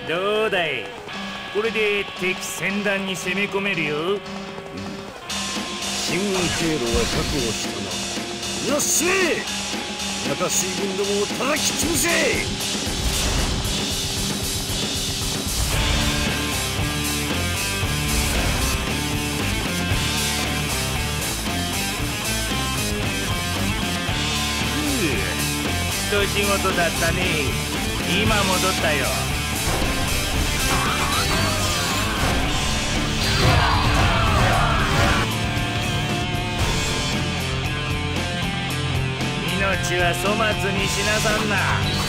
どうだい、これで敵戦団に攻め込めるよ。 進軍経路は確保したな。よっしゃ、中水軍どもを叩き潰せ。 一仕事だったね。今戻ったよ。命は粗末にしなさんな。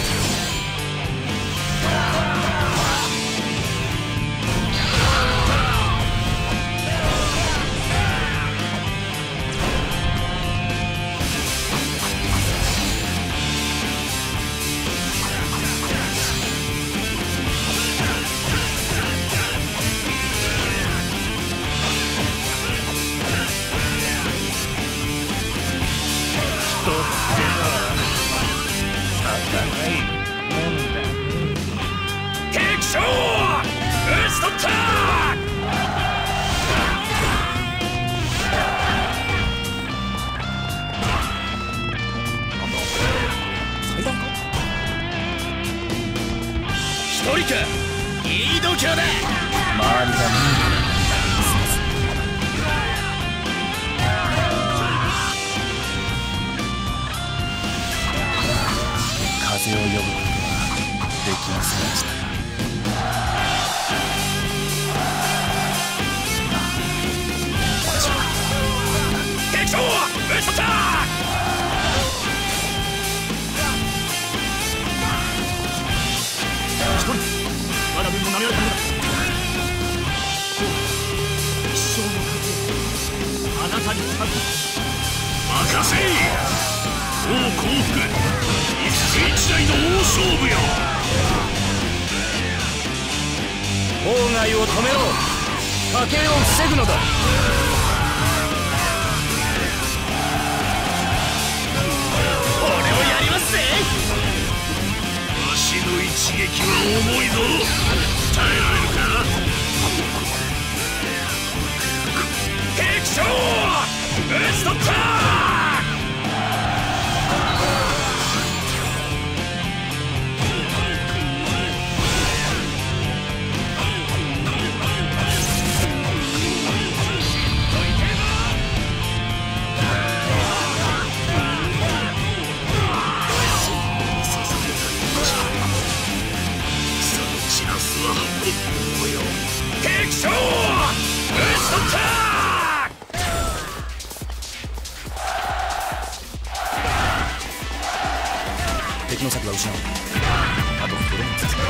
いい度胸だ。周りが見える。風を呼ぶことはできませんでした。私は敵将撃ち取った。一人我が軍もなめられたのだ。一生の糧をあなたに使う。任せい。王降伏、一世一代の大勝負よ。妨害を止めろ。家計を防ぐのだ。俺をやりますぜ。わしの一撃は重いぞ。耐えられるか。敵将討ち取った。敵将討ち取った。敵の策は失う。あとトレーニングさせる。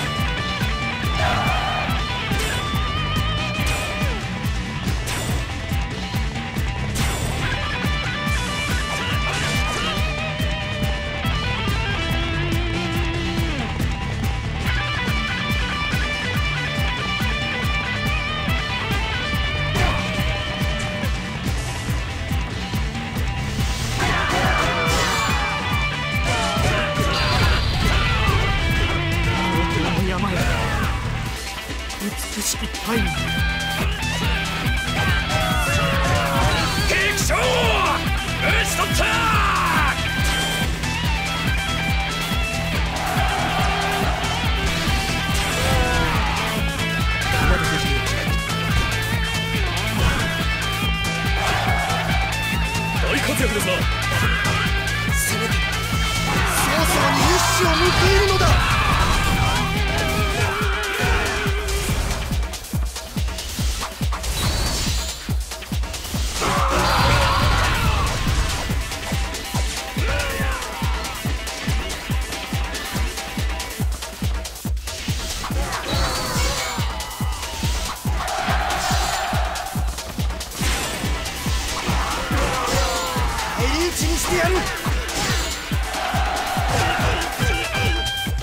美しきタイム。敵将討ち取った。大活躍ですな。せめて早々に一矢を報いるのだ。してやる。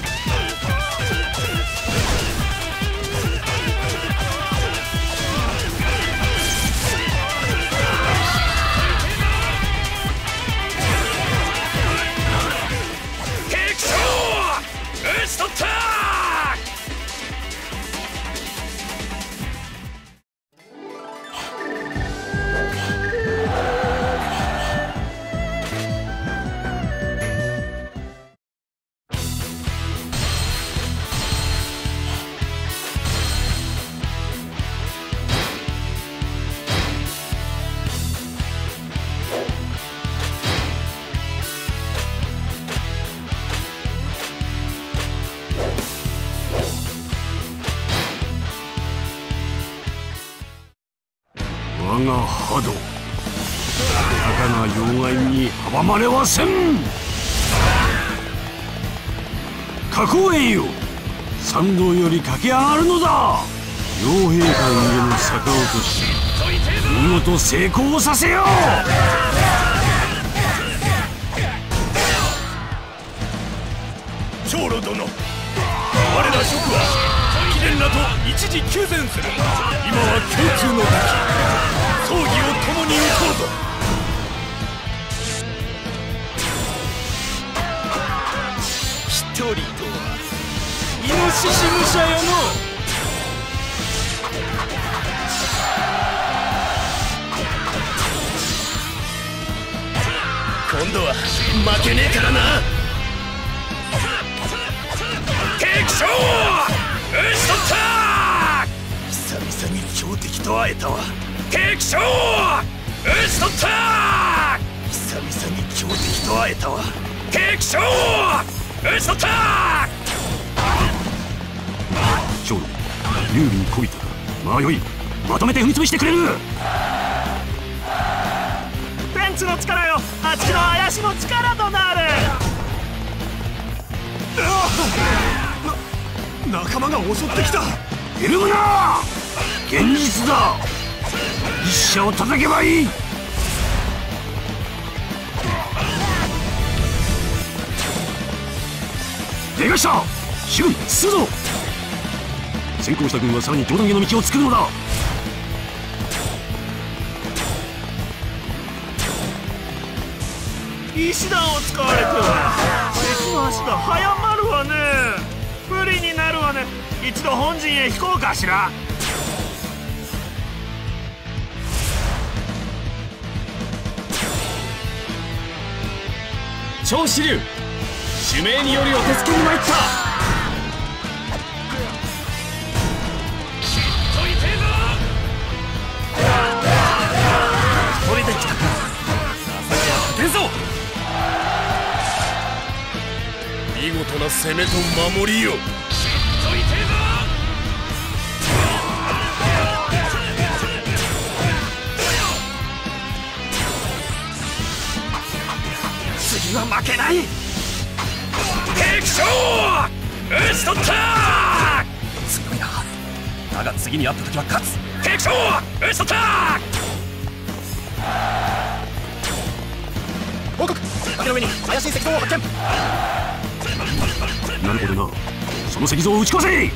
我が波動、たかが要害に阻まれはせん。加工園よ、参道より駆け上がるのだ。傭兵官への逆落とし、見事成功させよう。 長老殿、我ら諸君は貴殿らと一時休戦する。今は共通の時、葬儀を共に打とうぞ。一人とはイノシシ武者よの。今度は負けねえからな。敵将討ち取った。久々に強敵と会えたわ。敵将討ち取った。久々に強敵と会えたわ。敵将討ち取った。 長老、劉備にこびたか。まあよい、まとめて踏み潰してくれる。 ペンチの力よ、あちきの怪しの力となる。 仲間が襲ってきた。 ひるむな。現実だ。一射を叩けばいい。出がした。主軍進むぞ。先行した軍はさらに上段への道を作るのだ。 石段を使われては敵の足が早まるわね。不利になるわね。一度本陣へ引こうかしら。 長子竜、主命によりお手付けに参った。一人で来たか。情けは勝てんぞ。見事な攻めと守りよ。次は負けない。敵将討ち取った。強いな。だが次に会った時は勝つ。敵将討ち取った。報告、崖の上に怪しい石像を発見。 なるほどな。その石像を撃ち壊せ。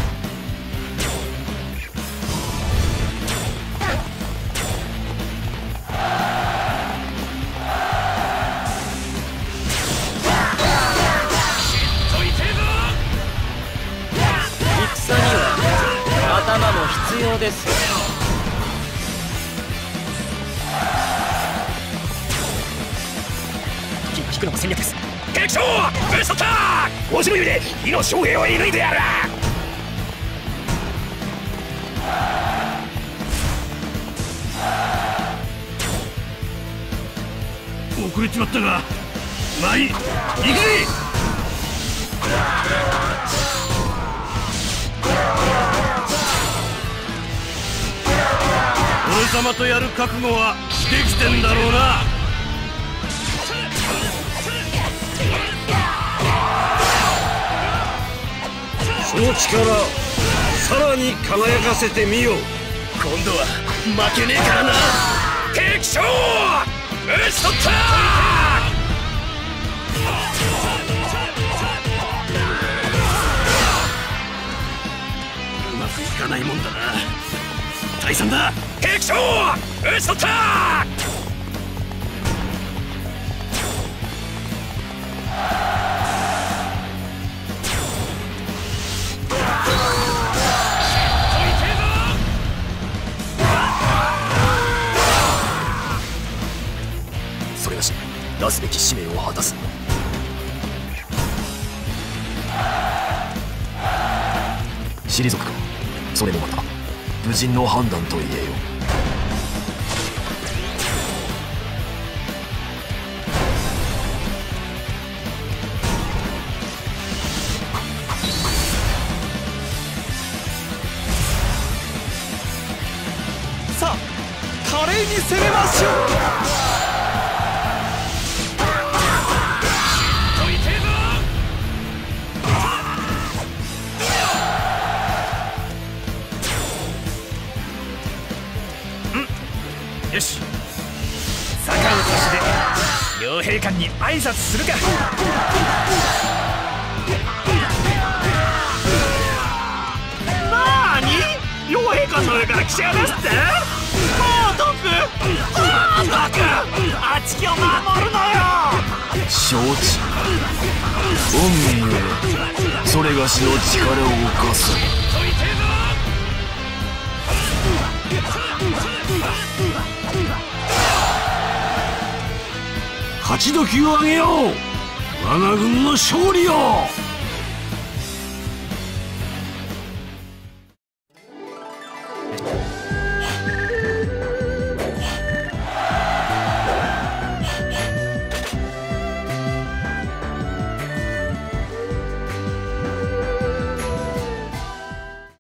戦には頭も必要です。時が引くのが戦略です。 敵将討ち取った。おしの指で火の将兵を射抜いてやる。 遅れちまったが、まあいい、行くぜ。 俺様とやる覚悟はできてんだろうな。 その力、さらに輝かせてみよう。 今度は負けねえからな。敵将討ち取った。うまくいかないもんだな。退散だ。敵将討ち取った。それがし出すべき使命を果たす。退くか。それもまた武人の判断と言えよ。 さあ、 攻めましょう。よし、坂を差しで傭兵官に挨拶するか。 なーに、傭兵官の上から来ちゃいますって。あっちきを守るのよ。 承知。恩義ゆえそれがしの力を動かす。 勝ち時をあげよう。我が軍の勝利を。